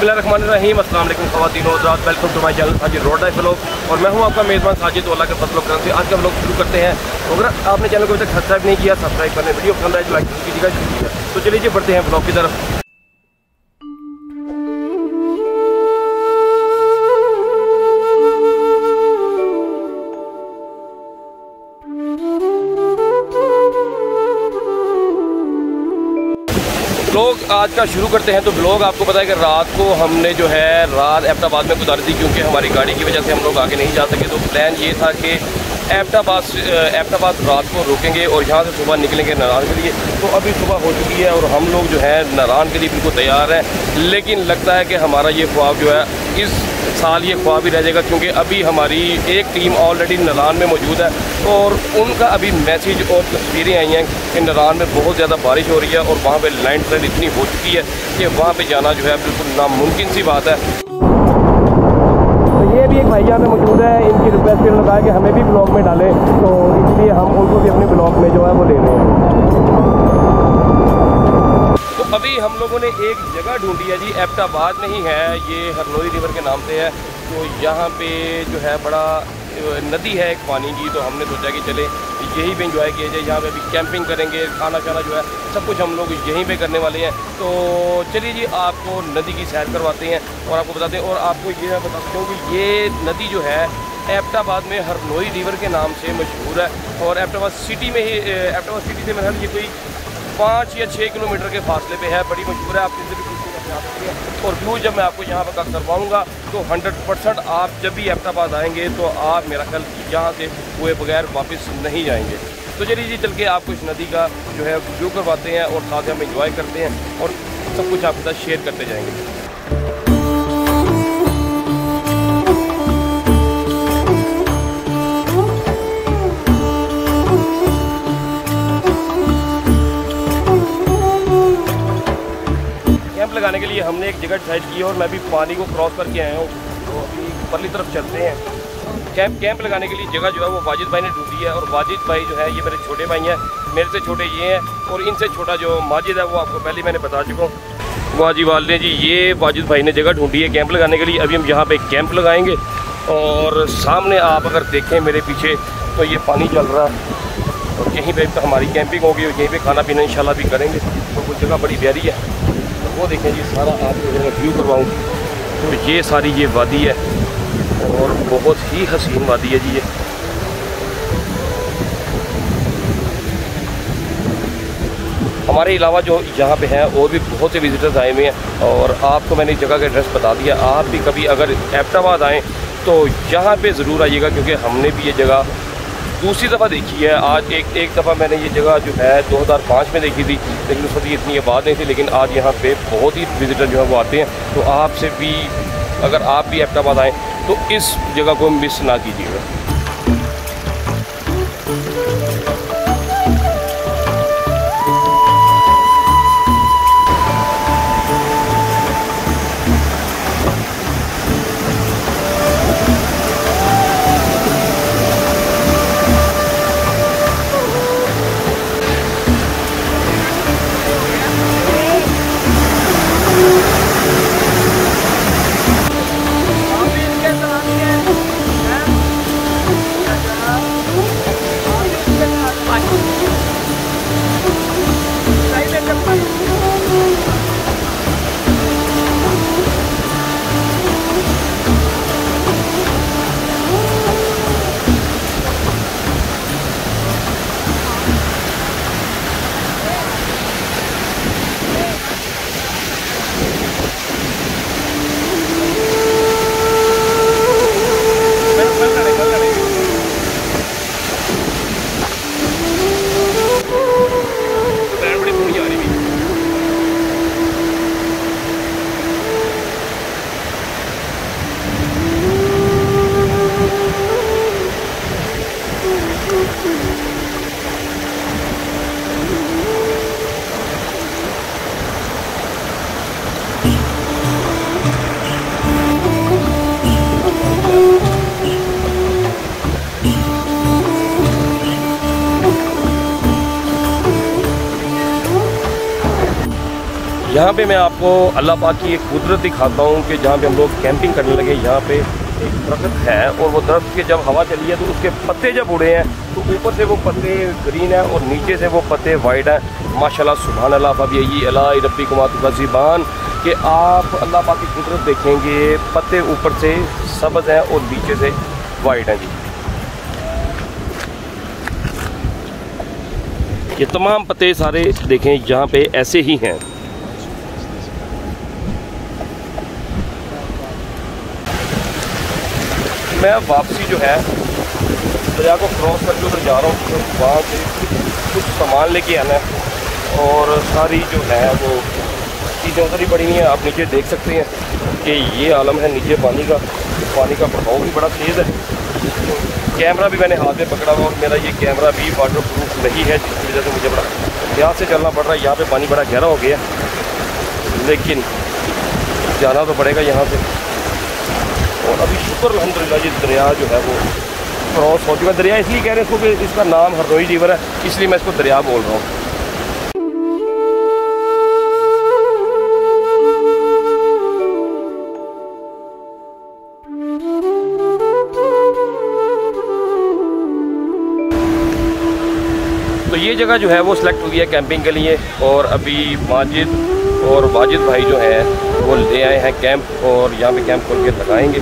बिस्मिल्लाहिर्रहमानिर्रहीम, अस्सलाम वालेकुम ख़वातीन और हज़रात, welcome to my channel Sajid road life vlog. और मैं हूं आपका मेज़बान साजिद। अल्लाह के फज़ल व करम से आज का व्लॉग शुरू करते हैं। अगर आपने चैनल को अभी तक सब्सक्राइब नहीं किया, सब्सक्राइब करने, वीडियो पसंद आए तो लाइक कीजिएगा। तो चलिए जी बढ़ते हैं व्लॉग की तरफ। ब्लॉग आज का शुरू करते हैं। तो ब्लॉग आपको पता है कि रात को हमने जो है रात एबटाबाद में गुजारी थी, क्योंकि हमारी गाड़ी की वजह से हम लोग आगे नहीं जा सके। तो प्लान ये था कि एबटाबाद रात को रुकेंगे और यहाँ से सुबह निकलेंगे नारान के लिए। तो अभी सुबह हो चुकी है और हम लोग जो है नारान के लिए बिल्कुल तैयार हैं। लेकिन लगता है कि हमारा ये ख्वाब जो है इस साल ये ख्वाब ही रह जाएगा, क्योंकि अभी हमारी एक टीम ऑलरेडी नारान में मौजूद है और उनका अभी मैसेज और तस्वीरें आई हैं कि नारान में बहुत ज़्यादा बारिश हो रही है और वहाँ पे लैंडस्लाइड इतनी हो चुकी है कि वहाँ पे जाना जो है बिल्कुल नामुमकिन सी बात है। तो ये भी एक भाईजान में मौजूद है, इनकी रिक्वेस्ट पर लगाया कि हमें भी ब्लॉग में डालें, तो इसलिए हम उनको भी अपने ब्लॉग में जो है वो ले रहे हैं। तो अभी हम लोगों ने एक जगह ढूंढी है जी, एबटाबाद नहीं है, ये हरनोई रिवर के नाम से है। तो यहाँ पे जो है बड़ा नदी है एक पानी की। तो हमने सोचा कि चले यहीं पे एंजॉय किया जाए। यहाँ पे अभी कैंपिंग करेंगे, खाना खाना जो है सब कुछ हम लोग यहीं पे करने वाले हैं। तो चलिए जी आपको नदी की सैर करवाते हैं और आपको बताते हैं। और आपको ये बता सकता हूँ कि ये नदी जो है एबटाबाद में हरनोई रिवर के नाम से मशहूर है। और एबटाबाद सिटी में ही, एबटाबाद सिटी से मेरा ये कोई 5 या 6 किलोमीटर के फासले पे है। बड़ी मशहूर है, आप किसी भी जा सकते हैं। और व्यू जब मैं आपको यहाँ पर करवाऊँगा तो 100% आप जब भी एबटाबाद आएंगे तो आप मेरा ख्याल यहाँ से हुए बगैर वापस नहीं जाएंगे। तो चलिए जी चल के आपको इस नदी का जो है व्यू करवाते हैं और साथ ही हम इंजॉय करते हैं और सब कुछ आपके साथ शेयर करते जाएंगे। कैंप लगाने के लिए हमने एक जगह डिसाइड की है और मैं भी पानी को क्रॉस करके आया हूँ। तो अभी ऊपरली तरफ चलते हैं। कैंप लगाने के लिए जगह जो है वो वाजिद भाई ने ढूंढी है। और वाजिद भाई जो है ये मेरे छोटे भाई हैं, मेरे से छोटे ये हैं और इनसे छोटा जो माजिद है वो आपको पहले मैंने बता चुका हूँ। वाजी वाले जी, ये वाजिद भाई ने जगह ढूंढी है कैंप लगाने के लिए। अभी हम यहाँ पे कैंप लगाएंगे और सामने आप अगर देखें मेरे पीछे तो ये पानी चल रहा है और यहीं पे तो हमारी कैंपिंग होगी और यहीं पे खाना पीना इंशाल्लाह भी करेंगे। तो वो जगह बड़ी प्यारी है। तो वो देखें जी सारा आपको व्यू करवाऊँ। तो ये सारी ये वादी है और बहुत ही हसीन वादी है जी ये। हमारे अलावा जो यहाँ पे हैं और भी बहुत से विजिटर्स आए हुए हैं। और आपको मैंने इस जगह का एड्रेस बता दिया। आप भी कभी अगर एबटाबाद आएँ तो यहाँ पे ज़रूर आइएगा, क्योंकि हमने भी ये जगह दूसरी दफ़ा देखी है। आज एक दफ़ा मैंने ये जगह जो है 2005 में देखी थी, लेकिन उस वक्त इतनी आबाद नहीं थी। लेकिन आज यहाँ पे बहुत ही विजिटर जो है वो आते हैं। तो आपसे भी अगर आप भी एबटाबाद आएँ तो इस जगह को मिस ना कीजिएगा। यहाँ पे मैं आपको अल्लाह पाक की एक कुदरत दिखाता हूँ कि जहाँ पे हम लोग कैंपिंग करने लगे, यहाँ पे एक दरख्त है और वो दरख्त के जब हवा चली है तो उसके पत्ते जब उड़े हैं तो ऊपर से वो पत्ते ग्रीन है और नीचे से वो पत्ते वाइट हैं। माशाल्लाह सुभान अल्लाह, अब यही अला रब्बी कुमातुकाज़िबान कि आप अल्लाह पाक की कुदरत देखेंगे। पत्ते ऊपर से सब्ज़ हैं और नीचे से वाइट हैं जी। ये तमाम पत्ते सारे देखें यहाँ पे ऐसे ही हैं। मैं वापसी जो है दरिया को क्रॉस करके उधर जा रहा हूँ, तो वहाँ से कुछ सामान लेके आना है और सारी जो है वो चीज़ें उधर ही पड़ी हुई हैं। आप नीचे देख सकते हैं कि ये आलम है नीचे पानी का प्रभाव भी बड़ा तेज़ है। कैमरा भी मैंने हाथ में पकड़ा हुआ और मेरा ये कैमरा भी वाटर प्रूफ नहीं है, जिसकी वजह से मुझे बड़ा एहतियात से चलना पड़ रहा है। यहाँ पे पानी बड़ा गहरा हो गया, लेकिन जाना तो पड़ेगा यहाँ से। और अभी शुक्र अल्हम्दुलिल्लाह ये दरिया जो है वो क्रॉस हो चुका। दरिया इसलिए कह रहे हैं इसको कि इसका नाम हरनोई रिवर है, इसलिए मैं इसको दरिया बोल रहा हूँ। तो ये जगह जो है वो सिलेक्ट हुई है कैंपिंग के लिए और अभी माजिद और वाजिद भाई जो है वो ले आए हैं कैंप और यहाँ पे कैंप खोल के लगाएंगे।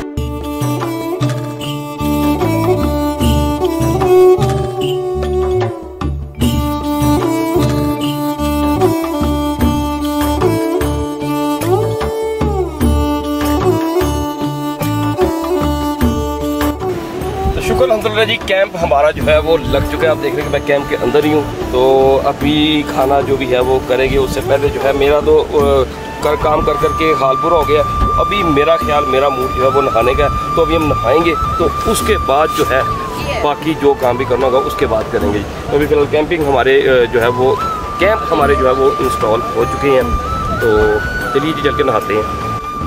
शुक्र अल्हम्दुलिल्लाह जी, कैंप हमारा जो है वो लग चुका है। आप देख रहे हैं कि मैं कैंप के अंदर ही हूँ। तो अभी खाना जो भी है वो करेंगे। उससे पहले जो है मेरा तो काम कर के हाल बुरा हो गया। अभी मेरा ख्याल, मेरा मूड जो है वो नहाने का है। तो अभी हम नहाएंगे तो उसके बाद जो है बाकी जो काम भी करना होगा उसके बाद करेंगे। तो अभी फिलहाल कैंपिंग हमारे जो है वो कैंप हमारे जो है वो इंस्टॉल हो चुके हैं। तो चलिए जी चल के नहाते हैं।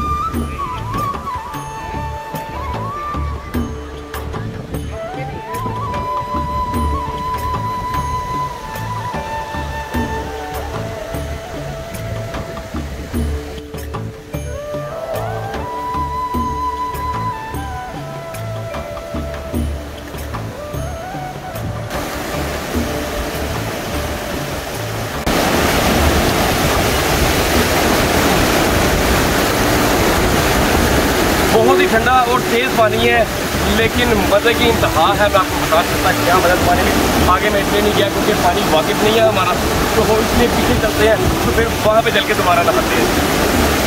बहुत ही ठंडा और तेज़ पानी है, लेकिन मज़े की इंतहा है। मैं आपको बता सकता क्या मज़ा पानी में। आगे मैं इसलिए नहीं गया क्योंकि पानी वाकिफ नहीं है हमारा, तो वो इसलिए पीछे चलते हैं तो फिर वहाँ पे चल के दोबारा नहाते हैं।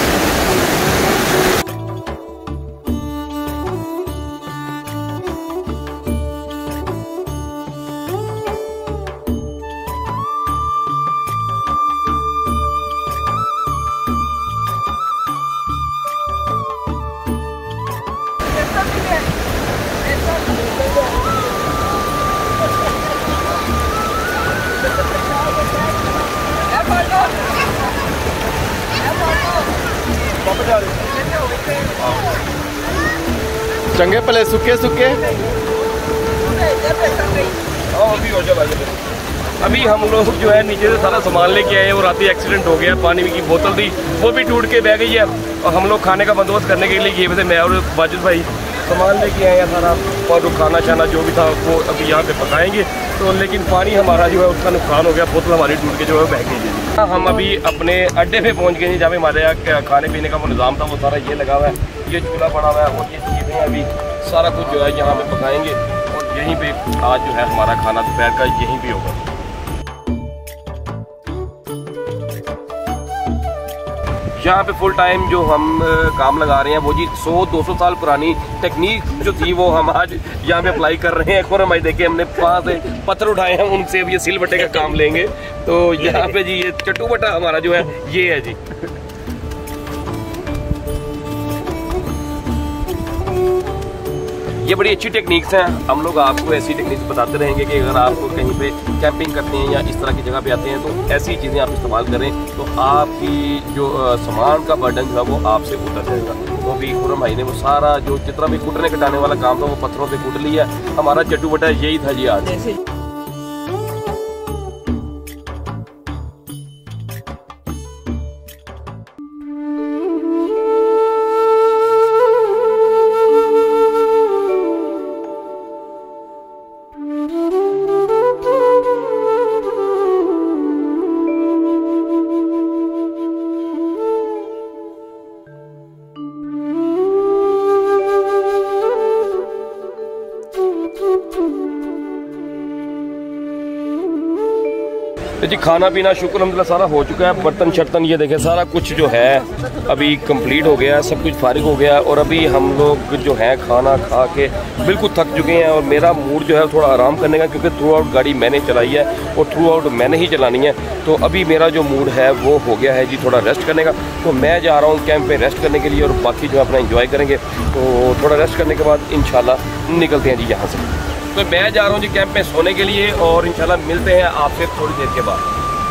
चंगे पले सुखे अभी हम लोग जो है नीचे से सारा सामान लेके आए हैं। वो रात ही एक्सीडेंट हो गया, पानी की बोतल थी वो भी टूट के बह गई है। और हम लोग खाने का बंदोबस्त करने के लिए ये वैसे मैं और वाजिद भाई सामान लेके आए हैं सारा, और खाना शाना जो भी था वो अभी यहाँ पे पकाएंगे। तो लेकिन पानी हमारा जो है उसका नुकसान हो गया, बोतल हमारी टूट के जो है बह गई है। हम अभी अपने अड्डे पे पहुँच गए हैं जहाँ पे हमारे यहाँ खाने पीने का वो निज़ाम था वो सारा ये लगा हुआ है। ये चूल्हा पड़ा हुआ है और ये चीज़ें अभी सारा कुछ जो है यहाँ पे पकाएंगे और यहीं पे आज जो है हमारा खाना दोपहर का यहीं पे होगा। यहाँ पे फुल टाइम जो हम काम लगा रहे हैं वो जी 100-200 साल पुरानी टेक्निक जो थी वो हम आज यहाँ पे अप्लाई कर रहे हैं। और हमारे देखिए हमने 5 पत्थर उठाए हैं, उनसे अब ये सिल बट्टे का काम लेंगे। तो यहाँ पे जी ये चट्टू बट्टा हमारा जो है ये है जी। ये बड़ी अच्छी टेक्निक्स हैं। हम लोग आपको ऐसी टेक्निक्स बताते रहेंगे कि अगर आप कहीं पे कैंपिंग करते हैं या इस तरह की जगह पे आते हैं तो ऐसी चीज़ें आप इस्तेमाल करें तो आपकी जो सामान का बर्डन जो है वो आपसे उतर जाएगा। तो अभी खुरम भाई ने वो सारा जो जितना भी कूटने कटाने वाला काम था वो पत्थरों पे कूट लिया। हमारा चट्टू बट्टा यही था जी आज। तो जी खाना पीना शुक्र अल्हम्दुलिल्लाह सारा हो चुका है। बर्तन शर्तन ये देखें सारा कुछ जो है अभी कंप्लीट हो गया है, सब कुछ फारिग हो गया है। और अभी हम लोग जो है खाना खा के बिल्कुल थक चुके हैं और मेरा मूड जो है थोड़ा आराम करने का, क्योंकि थ्रू आउट गाड़ी मैंने चलाई है और थ्रू आउट मैंने ही चलानी है। तो अभी मेरा जो मूड है वो हो गया है जी थोड़ा रेस्ट करने का। तो मैं जा रहा हूँ कैंप पे रेस्ट करने के लिए और बाकी जो अपना एंजॉय करेंगे। तो थोड़ा रेस्ट करने के बाद इंशाल्लाह निकलते हैं जी यहाँ से। तो मैं जा रहा हूँ जी कैंप में सोने के लिए और इंशाल्लाह मिलते हैं आपसे थोड़ी देर के बाद।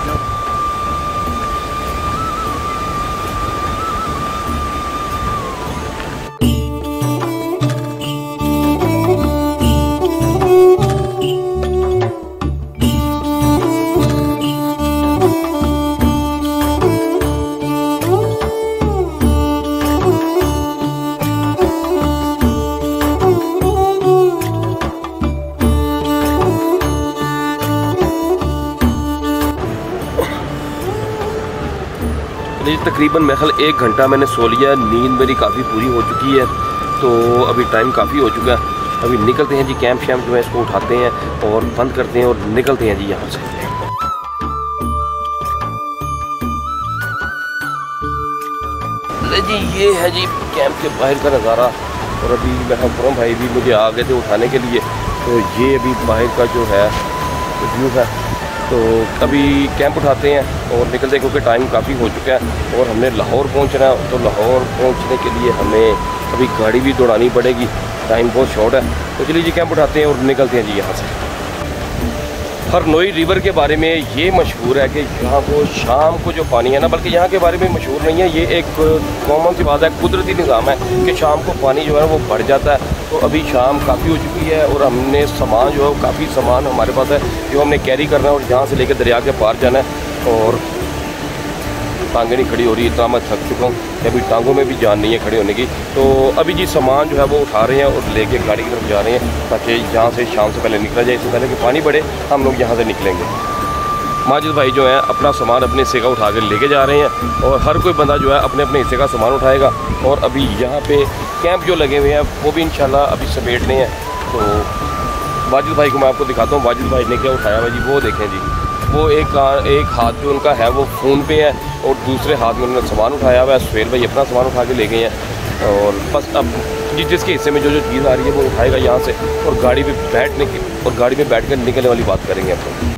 तकरीबन महल 1 घंटा मैंने सो लिया, नींद मेरी काफ़ी पूरी हो चुकी है। तो अभी टाइम काफ़ी हो चुका है। अभी निकलते हैं जी कैंप शैम्प जो है इसको उठाते हैं और बंद करते हैं और निकलते हैं जी यहाँ से। जी ये है जी कैंप के बाहर का नज़ारा। और अभी मेरा फुरम भाई भी मुझे आ गए थे उठाने के लिए। तो ये अभी बाहर का जो है व्यू है। तो अभी कैंप उठाते हैं और निकलते हैं क्योंकि टाइम काफ़ी हो चुका है और हमने लाहौर पहुंचना है। तो लाहौर पहुंचने के लिए हमें अभी गाड़ी भी दौड़ानी पड़ेगी, टाइम बहुत शॉर्ट है। तो चलिए जी कैंप उठाते हैं और निकलते हैं जी यहाँ से। हरनोई रिवर के बारे में ये मशहूर है कि यहाँ को शाम को जो पानी है ना, बल्कि यहाँ के बारे में मशहूर नहीं है, ये एक कॉमन सी बात है, कुदरती निज़ाम है कि शाम को पानी जो है वो बढ़ जाता है। तो अभी शाम काफ़ी हो चुकी है और हमने सामान जो है काफ़ी सामान हमारे पास है जो हमने कैरी करना है और यहाँ से लेकर दरिया के पार जाना है। और टांगें नहीं खड़ी हो रही, इतना मैं थक चुका हूँ कि अभी टांगों में भी जान नहीं है खड़े होने की। तो अभी जी सामान जो है वो उठा रहे हैं और लेके गाड़ी की तरफ जा रहे हैं ताकि यहाँ से शाम से पहले निकला जाए, इससे पहले कि पानी बढ़े हम लोग यहाँ से निकलेंगे। माजिद भाई जो है अपना सामान अपने हिस्से का उठा कर लेके जा रहे हैं और हर कोई बंदा जो है अपने अपने हिस्से का सामान उठाएगा। और अभी यहाँ पे कैंप जो लगे हुए हैं वो भी इंशाल्लाह अभी समेटने हैं। तो वाजिद भाई को मैं आपको दिखाता हूँ वाजिद भाई ने क्या उठाया हुआ जी, वो देखें जी। वो एक हाथ जो उनका है वो फ़ोन पे है और दूसरे हाथ में उन्होंने सामान उठाया हुआ है। सुहेल भाई अपना सामान उठा के ले गए हैं और बस अब जिसके हिस्से में जो जो चीज़ आ रही है वो उठाएगा यहाँ से और गाड़ी में बैठने की और गाड़ी में बैठ कर निकलने वाली बात करेंगे अपन।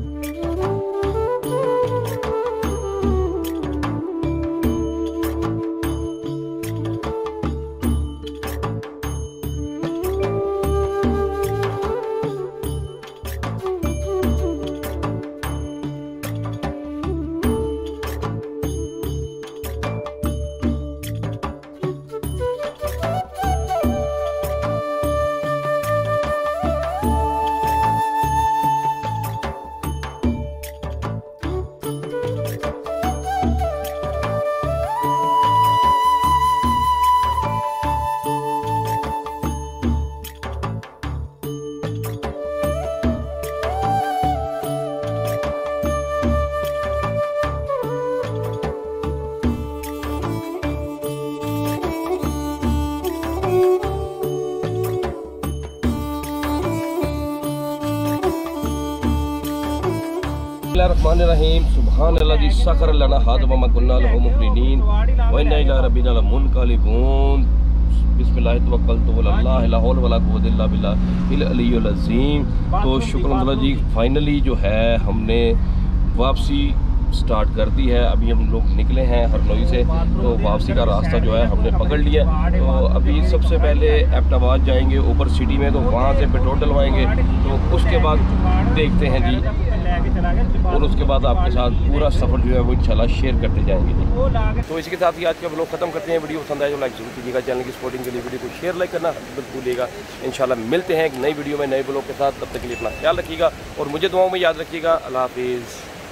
बिस्मिल्लाहिर्रहमानिर्रहीम। सुब्हानल्लाज़ी सखर लना हाज़ा व मा कुन्ना लहू मुक़रिनीन व इन्ना इला रब्बिना लमुनक़लिबून। बिस्मिल्लाहि तवक्कलतु अलल्लाह ला हौला वला कुव्वता इल्ला बिल्लाहिल अलिय्यिल अज़ीम। तो शुक्र अल्हम्दुलिल्लाह जी फाइनली जो है हमने वापसी स्टार्ट कर दी है। अभी हम लोग निकले हैं हरनोई से, तो वापसी का रास्ता जो है हमने पकड़ लिया। तो अभी सबसे पहले एबटाबाद जाएंगे ऊपर सिटी में, तो वहाँ से पेट्रोल डलवाएंगे। तो उसके बाद देखते हैं जी और उसके बाद आपके साथ पूरा सफ़र जो है वो इंशाल्लाह शेयर करते जाएंगे। तो इसी के साथ ही आज का व्लॉग ख़त्म करते हैं। वीडियो पसंद आए तो लाइक जरूर कीजिएगा, चैनल की सपोर्टिंग के लिए वीडियो को शेयर लाइक करना बिल्कुल भूलिएगा। इंशाल्लाह मिलते हैं एक नई वीडियो में नए व्लॉग के साथ, तब तक के लिए अपना ख्याल रखिएगा और मुझे दुआओं में याद रखिएगा। अल्लाह हाफिज़।